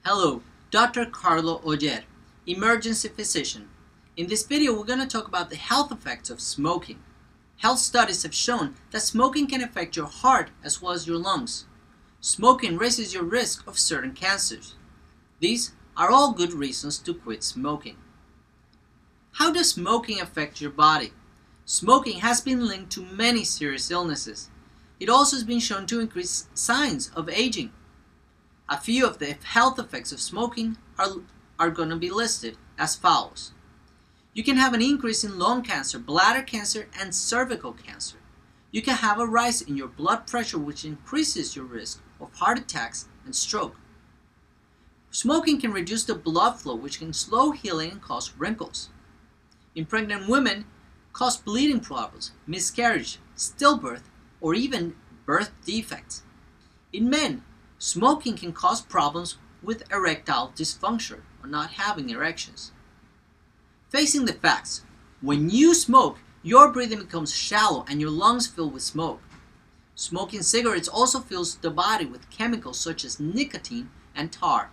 Hello, Dr. Carlo Oller, emergency physician. In this video, we're going to talk about the health effects of smoking. Health studies have shown that smoking can affect your heart as well as your lungs. Smoking raises your risk of certain cancers. These are all good reasons to quit smoking. How does smoking affect your body? Smoking has been linked to many serious illnesses. It also has been shown to increase signs of aging. A few of the health effects of smoking are going to be listed as follows. You can have an increase in lung cancer, bladder cancer, and cervical cancer. You can have a rise in your blood pressure, which increases your risk of heart attacks and stroke. Smoking can reduce the blood flow, which can slow healing and cause wrinkles. In pregnant women, cause bleeding problems, miscarriage, stillbirth, or even birth defects. In men, smoking can cause problems with erectile dysfunction or not having erections. Facing the facts, when you smoke, your breathing becomes shallow and your lungs fill with smoke. Smoking cigarettes also fills the body with chemicals such as nicotine and tar.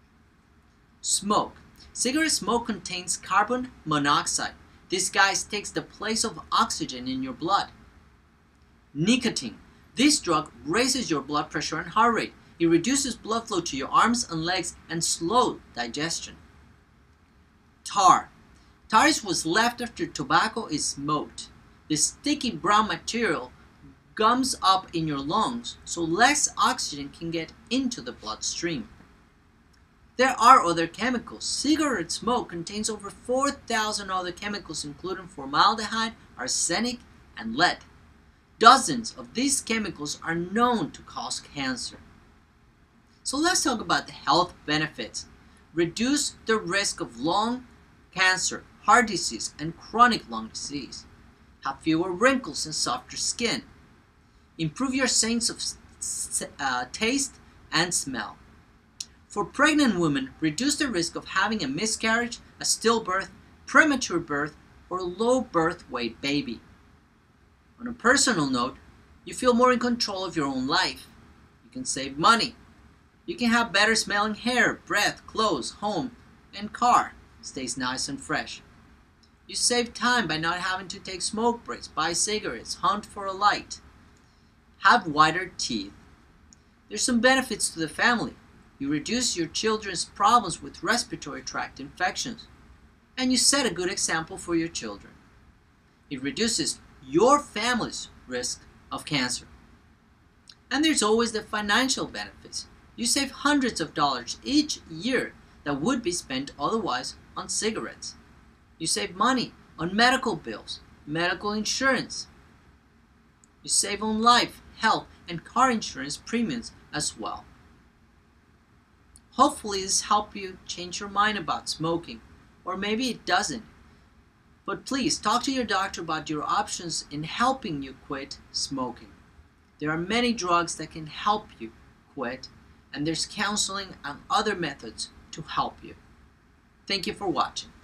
Smoke. Cigarette smoke contains carbon monoxide. This gas takes the place of oxygen in your blood. Nicotine. This drug raises your blood pressure and heart rate. It reduces blood flow to your arms and legs and slows digestion. Tar. Tar is what's left after tobacco is smoked. This sticky brown material gums up in your lungs, so less oxygen can get into the bloodstream. There are other chemicals. Cigarette smoke contains over 4,000 other chemicals, including formaldehyde, arsenic, and lead. Dozens of these chemicals are known to cause cancer. So let's talk about the health benefits. Reduce the risk of lung cancer, heart disease, and chronic lung disease. Have fewer wrinkles and softer skin. Improve your sense of taste and smell. For pregnant women, reduce the risk of having a miscarriage, a stillbirth, premature birth, or a low birth weight baby. On a personal note, you feel more in control of your own life. You can save money. You can have better smelling hair, breath, clothes, home, and car stays nice and fresh. You save time by not having to take smoke breaks, buy cigarettes, hunt for a light. Have whiter teeth. There's some benefits to the family. You reduce your children's problems with respiratory tract infections. And you set a good example for your children. It reduces your family's risk of cancer. And there's always the financial benefits. You save hundreds of dollars each year that would be spent otherwise on cigarettes. You save money on medical bills, medical insurance. You save on life, health, and car insurance premiums as well. Hopefully this helped you change your mind about smoking, or maybe it doesn't. But please talk to your doctor about your options in helping you quit smoking. There are many drugs that can help you quit, and there's counseling and other methods to help you. Thank you for watching.